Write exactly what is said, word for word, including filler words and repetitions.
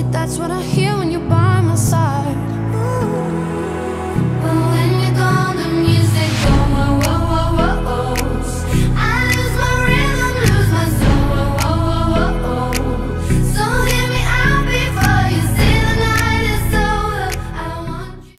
That's what I hear when you're by my side.